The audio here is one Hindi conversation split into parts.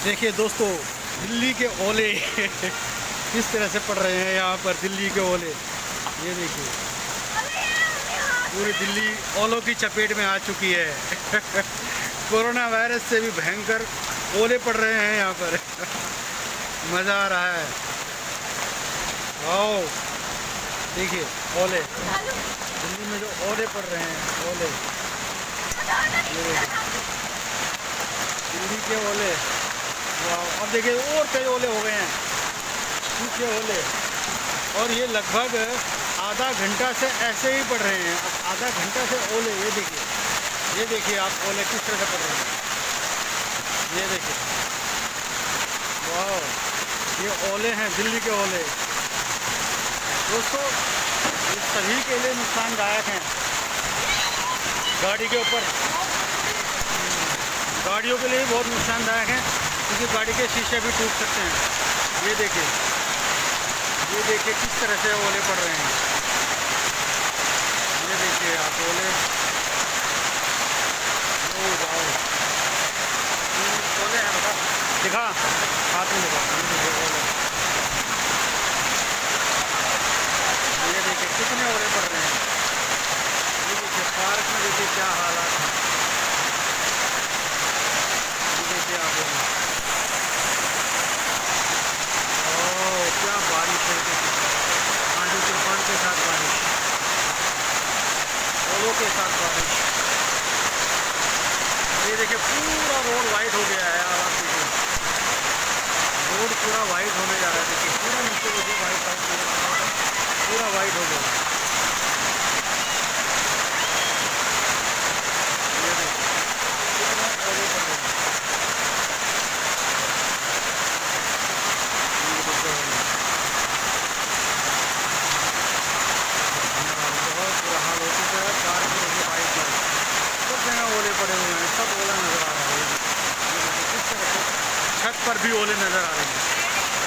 देखिए दोस्तों, दिल्ली के ओले किस तरह से पड़ रहे हैं यहाँ पर। दिल्ली के ओले ये देखिए, पूरी दिल्ली ओलों की चपेट में आ चुकी है। कोरोना वायरस से भी भयंकर ओले पड़ रहे हैं यहाँ पर। मज़ा आ रहा है। आओ देखिए ओले, दिल्ली में जो ओले पड़ रहे हैं, ओले दिल्ली के ओले। वाह, अब देखिए और कई ओले हो गए हैं, सूखे ओले। और ये लगभग आधा घंटा से ऐसे ही पड़ रहे हैं। अब आधा घंटा से ओले, ये देखिए आप ओले किस तरह से पड़ रहे हैं। ये देखिए, वाह, ये ओले हैं, दिल्ली के ओले। दोस्तों ये सभी के लिए नुकसानदायक हैं। गाड़ी के ऊपर, गाड़ियों के लिए बहुत नुकसानदायक हैं, क्योंकि गाड़ी के शीशे भी टूट सकते हैं। ये देखिए किस तरह से ओले पड़ रहे हैं। ये देखिए आप ओले, ओले हैं, बता दिखा, हाथ में दिखा। ये देखिए कितने ओले पड़ रहे हैं। ये देखिए पार्क में, देखिए क्या हालात हैं। ये देखिए आप, ओह क्या बारिश है, आंधी तूफान के साथ बारिश, ओलों के साथ बारिश। ये देखिए पूरा रोड वाइट हो गया है। आप देखिए रोड पूरा वाइट होने जा रहा है। देखिए पूरा नीचे देखिए वाइट पूरा वाइट हो गया। ये देखिए कितना ओले पड़ रहे हैं। बहुत बुरा हाल हो चुका है। कार की देखिए वाइट लाइट, सब जगह ओले पड़े हुए हैं, सब ओला नज़र आ रहा है। किस तरह से छत पर भी ओले नज़र आ रहे हैं।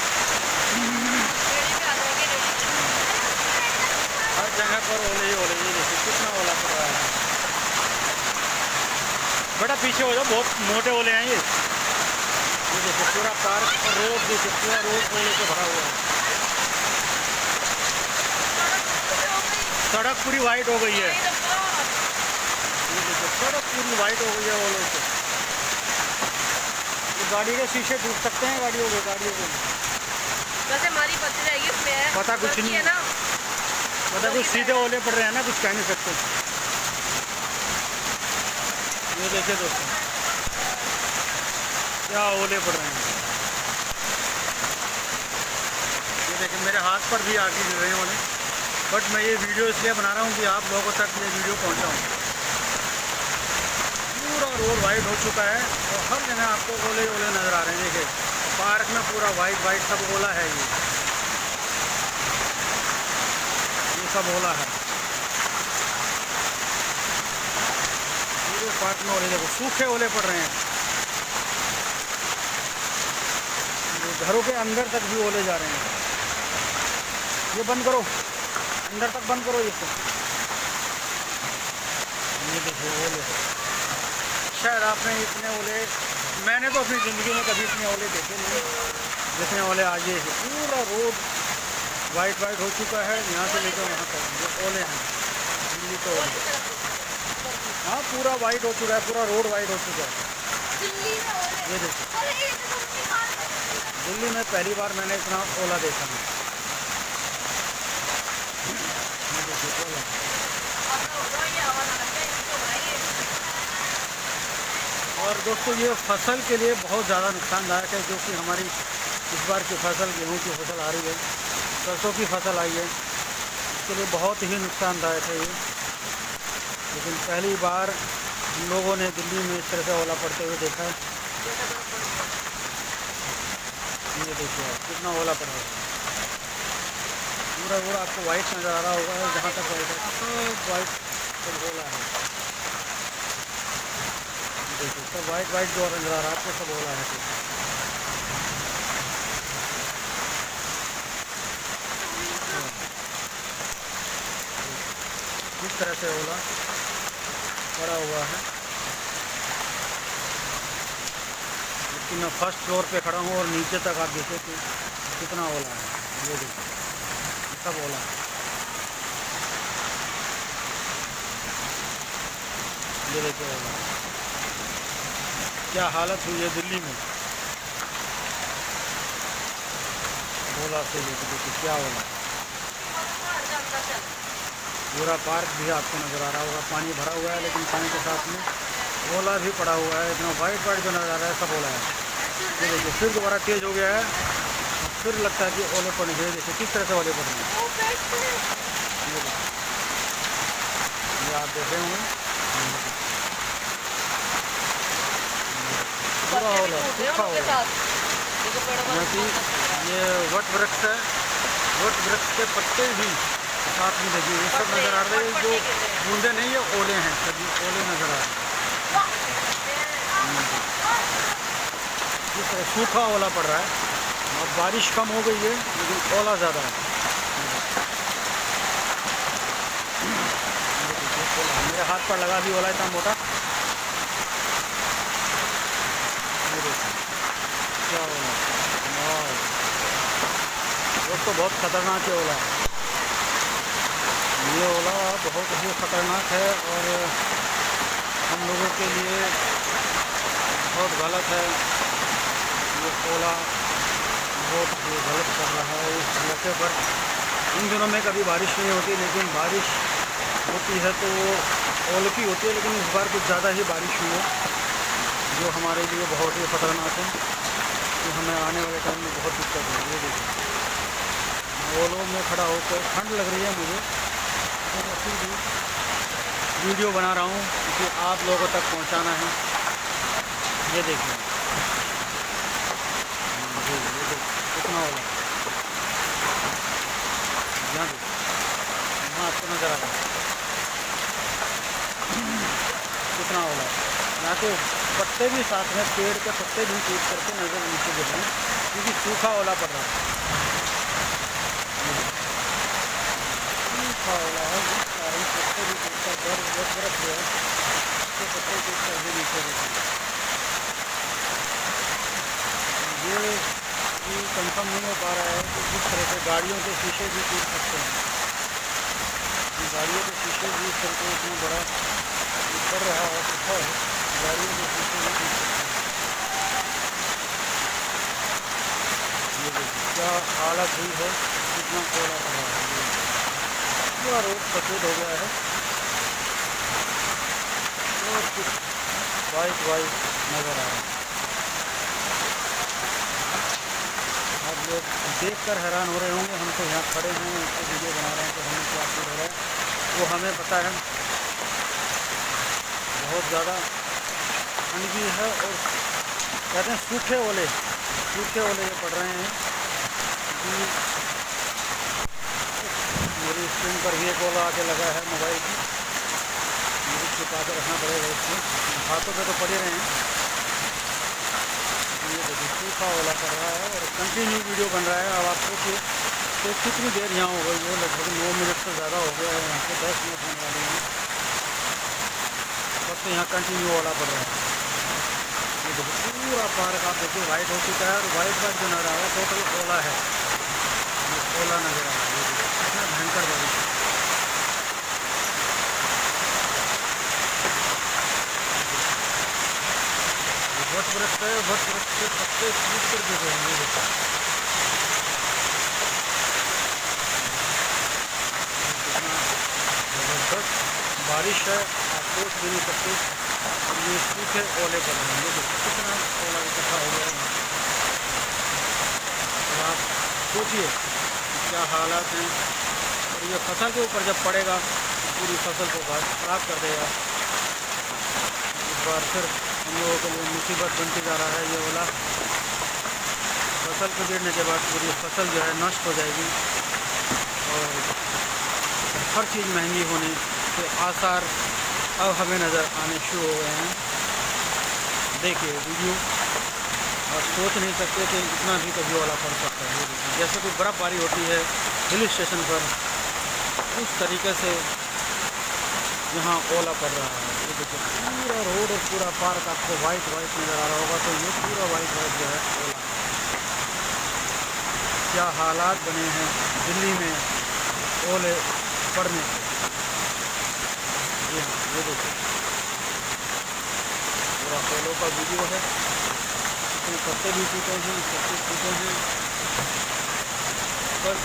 हर जगह पर ओले ही ओले। ये देखिए कितना ओला पड़ रहा है। बड़ा पीछे हो जाओ, बहुत मोटे ओले हैं ये देखिए पूरा पार्क और रोड, देखिए पूरा रोड ओले से भरा हुआ है। सड़क पूरी वाइट हो गई है। ये देखिए सड़क पूरी वाइट हो गई है ओलों से। ये गाड़ी के शीशे टूट सकते हैं, गाड़ियों के। वैसे हमारी बच जाएगी इसमें, पता कुछ नहीं है ना, पता कुछ सीधे ओले पड़ रहे हैं ना, कुछ कह नहीं सकते। ये देखिए दोस्तों क्या ओले पड़ रहे हैं। ये देखिए मेरे हाथ पर भी आके गिर रहे हैं ओले। बट मैं ये वीडियो इसलिए बना रहा हूँ कि आप लोगों तक ये वीडियो पहुँचाऊँ। पूरा रोड वाइट हो चुका है और हर जगह आपको ओले ओले नज़र आ रहे हैं। देखिए पार्क में पूरा वाइट सब ओला है। ये सब ओला है पूरे पार्क में। ओले देखो, सूखे ओले पड़ रहे हैं। घरों के अंदर तक भी ओले जा रहे हैं। ये बंद करो, अंदर तक बंद करो इसको। ये देखिए ओले, शायद आपने इतने ओले, मैंने तो अपनी ज़िंदगी में कभी इतने ओले देखे नहीं जितने ओले आज ये है। पूरा रोड वाइट हो चुका है, यहाँ से लेकर वहाँ तक ये ओले हैं, दिल्ली के ओले। हाँ पूरा वाइट हो चुका है, पूरा रोड वाइट हो चुका है। ये देखिए दिल्ली में पहली बार मैंने इतना ओला देखा है। और दोस्तों ये फसल के लिए बहुत ज़्यादा नुकसानदायक है, जो कि हमारी इस बार की फसल, गेहूं की फसल आ रही है, सरसों की फसल आई है, इसके लिए बहुत ही नुकसानदायक है ये। लेकिन पहली बार हम लोगों ने दिल्ली में इस तरह से ओला पड़ते हुए देखा है। ये देखिए आप कितना ओला पड़ रहा है। पूरा आपको वाइट नज़र आ रहा होगा, जहाँ तक वाइट है सब वाइट सब ओला है। देखिए सब वाइट जो नज़र आ रहा है आपको, सब ओला है। इस तरह से ओला पड़ा हुआ है। कि मैं फर्स्ट फ्लोर पे खड़ा हूँ और नीचे तक आप देखें कि कितना ओला है। ये देखिए सब ओला है। ये देखिए ओला क्या हालत हुई है दिल्ली में ओला से। देखिए क्या ओला। पूरा पार्क भी आपको नज़र आ रहा होगा, पानी भरा हुआ है लेकिन पानी के साथ में ओला भी पड़ा हुआ है। इतना वाइट वाइट जो नज़र आ रहा है सब ओला है। ये देखिए फिर दोबारा तेज़ हो गया है, फिर लगता है कि ओले पड़ने चाहिए। देखिए किस तरह से ओले पड़ रहे हैं। ये आप देख रहे होंगे पूरा ओला सूखा ओला। क्योंकि ये वट वृक्ष है, वट वृक्ष के पत्ते भी साथ में देखिए ये सब नज़र आ रहे हैं। जो बूंदे नहीं ये ओले हैं, सभी ओले नज़र आ रहे हैं। इस तरह सूखा ओला पड़ रहा है। अब बारिश कम हो गई है लेकिन ओला ज़्यादा है। मेरे हाथ पर लगा भी ओला इतना मोटा। क्या ओला, वो तो बहुत ख़तरनाक है ओला। ये ओला बहुत ही ख़तरनाक है और हम लोगों के लिए बहुत गलत है। ये ओला बहुत ही गलत कर रहा है इस मौके पर। इन दिनों में कभी बारिश नहीं होती, लेकिन बारिश होती है तो वो ओले की होती है। लेकिन इस बार कुछ ज़्यादा ही बारिश हुई है जो हमारे लिए बहुत ही ख़तरनाक है, कि हमें आने वाले टाइम में बहुत दिक्कत होगी। ये देखिए ओलों में खड़ा होकर ठंड लग रही है मुझे, तो मैं फिर भी वीडियो बना रहा हूँ क्योंकि आप लोगों तक पहुँचाना है। ये देखिए कितना ओला यहाँ आपको नज़र आ रहा है कितना ओला। यहाँ के पत्ते भी साथ में, पेड़ के पत्ते भी टूट करके नज़र नीचे गिर रहे हैं क्योंकि सूखा ओला पड़ रहा है। सूखा ओला है जिस कारण पत्ते भी टूटकर बर्फ जो है उसके पत्ते टूटकर भी नीचे गिर रहे हैं। ये कंफर्म नहीं हो पा रहा है कि जिस तरह से गाड़ियों के शीशे भी टूट सकते हैं। गाड़ियों के शीशे भी इस तरह से इतना बड़ा पड़ रहा है पत्थर, गाड़ियों के शीशे भी टूट सकते हैं। ये देखिए क्या हालत हुई है, कितना कोयला पड़ रहा है। पूरा रोड सफ़ेद हो गया है और कुछ वाइट वाइट नज़र आ रहा है। आप लोग देखकर हैरान हो रहे होंगे, हम तो यहाँ खड़े हैं, उसको वीडियो बना रहे हैं तो हमें क्या फील हो रहा है वो हमें पता है। बहुत ज़्यादा ठंड भी है और कहते हैं सूखे ओले ये पड़ रहे हैं कि मेरी स्क्रीन पर भी एक ओला आके लगा है मोबाइल की, मुझे छुपा कर रखना पड़ेगा इसको, हाथों पे तो पड़े रहे हैं। ये देखिए सूखा ओला पड़ रहा है और कंटिन्यू वीडियो बन रहा है। अब आप सोचिए तो कितनी देर यहाँ हो गई, वो लगभग 9 मिनट से ज़्यादा हो गया है, यहाँ से 10 मिनट होने वाले हैं, तब तो यहाँ कंटिन्यू ओला पड़ रहा है। ये देखिए पूरा पार्क आप देखिए वाइट हो चुका है और वाइट जो नज़र आ रहा है टोटल ओला है, ओला नज़र आ रहा है। कितना भयंकर बारिश है। वट वृक्ष है, वट वृक्ष के पत्ते टूट कर गिर रहे हैं। जबरदस्त बारिश है, आप सोच भी नहीं सकते ये सूखे ओले पड़ रहे हैं। देखिए कितना ओला इकट्ठा हो गया है। तो आप सोचिए क्या हालात हैं और ये फसल के ऊपर जब पड़ेगा तो पूरी फसल को खराब कर देगा। इस बार फिर हम लोगों के लिए मुसीबत बनती जा रहा है ये ओला। फसल को गिरने के बाद पूरी फसल जो है नष्ट हो जाएगी और हर चीज़ महंगी होने के आसार अब हमें नज़र आने शुरू हो गए हैं। देखिए वीडियो आप सोच नहीं सकते कि इतना भी कभी ओला पड़ सकता है। जैसे कोई बर्फ़बारी होती है हिल स्टेशन पर, उस तरीके से यहाँ ओला पड़ रहा है। ये देखिए पूरा रोड और पूरा पार्क आपको वाइट वाइट नज़र आ रहा होगा। तो ये पूरा वाइट वाइट जो है ओला। क्या हालात बने हैं दिल्ली में ओले पड़ने से। जी हाँ, ये देखिए पूरा ओलो का वीडियो है। इसमें पत्ते भी टूटे हैं, सब कुछ टूटे हैं। बस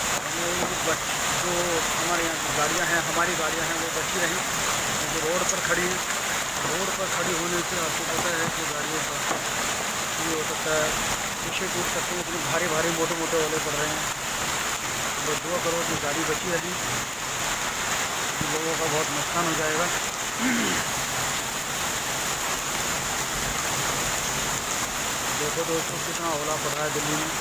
जो हमारे यहाँ की गाड़ियाँ हैं, हमारी गाड़ियाँ हैं, वो बची रहीं क्योंकि रोड पर खड़ी हैं। रोड पर खड़ी होने से आपको पता है कि गाड़ियों का ये हो सकता है शीशे टूट सकते हैं। इतने भारी भारी मोटे मोटे ओले पड़ रहे हैं। तो दुआ करो कि गाड़ी बची रही, लोगों का बहुत नुकसान हो जाएगा। देखो दोस्तों कितना ओला पड़ रहा है दिल्ली में।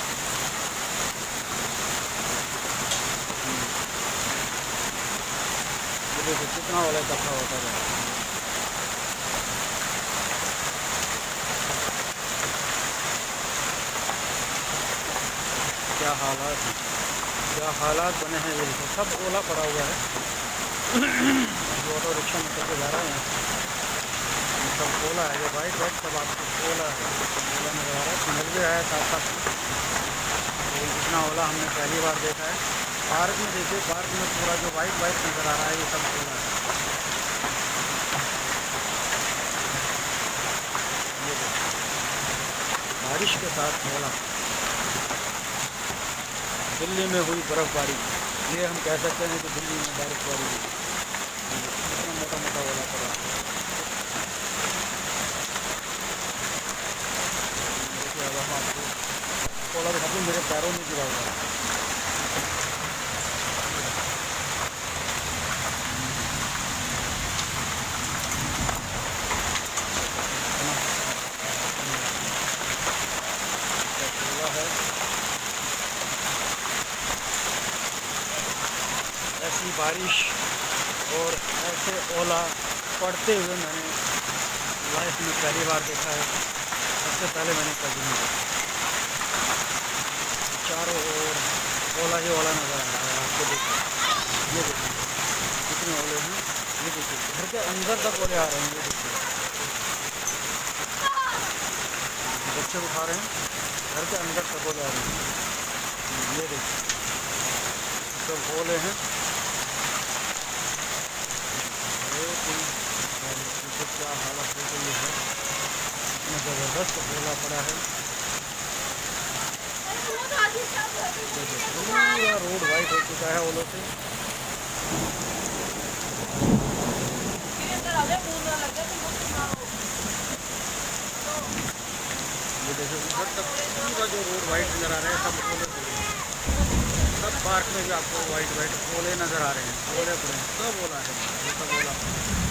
ये देखो कितना ओला इकट्ठा होता है। क्या हालात हैं, क्या हालात बने हैं। ये देखो सब ओला पड़ा हुआ है। जो ऑटो रिक्शा में करके जा रहे हैं ये सब ओला है। ये वाइट वाइट सब आपको ओला है, ओला नज़र आ रहा है। समझ भी आया साथ साथ तो इतना ओला हमने पहली बार देखा है। पार्क में देखिए, पार्क में पूरा जो वाइट वाइट नज़र आ रहा है ये सब ओला है। ये बारिश के साथ ओला। दिल्ली में हुई बर्फ़बारी, ये हम कह सकते हैं कि दिल्ली में बर्फ़बारी हुई। इतना मोटा मोटा ओला पड़ा। देखिए अब हम आपको ओला दिखाते हैं। मेरे पैरों में गिरा हुआ है। ओला है। ऐसी बारिश और ऐसे ओला पड़ते हुए मैंने लाइफ में पहली बार देखा है। सबसे पहले मैंने कभी नहीं देखा। चारों ओर ओला ही ओला नज़र आ रहा है आपको। देखिए ये देखिए कितने ओले हैं। ये देखिए घर के अंदर तक ओले आ रहे हैं। ये देखिए बच्चे उठा रहे हैं, घर के अंदर तक ओले आ रहे हैं। ये देखिए सब ओले हैं। क्या हालत हो गई है, इतना ज़बरदस्त ओला पड़ा है। पूरा रोड वाइट हो चुका है ओलों से। ये देखिए उधर तक पूरा जो रोड वाइट नज़र आ रहा है सब ओले पड़े हैं। सब पार्क में भी आपको वाइट वाइट ओले नज़र आ रहे हैं। ओले पड़े हैं, सब ओला है, ये सब ओला।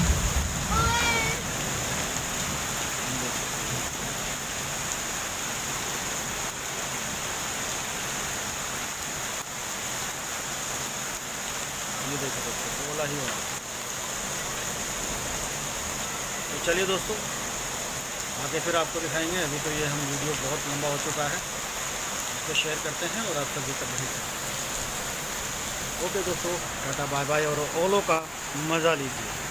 ये देखो दोस्तों ओला ही ओला। तो चलिए दोस्तों आगे फिर आपको दिखाएंगे। अभी तो ये हम वीडियो बहुत लंबा हो चुका है, इसको शेयर करते हैं और आप सभी तक भेजते हैं। ओके दोस्तों, टाटा बाय बाय और ओलो का मज़ा लीजिए।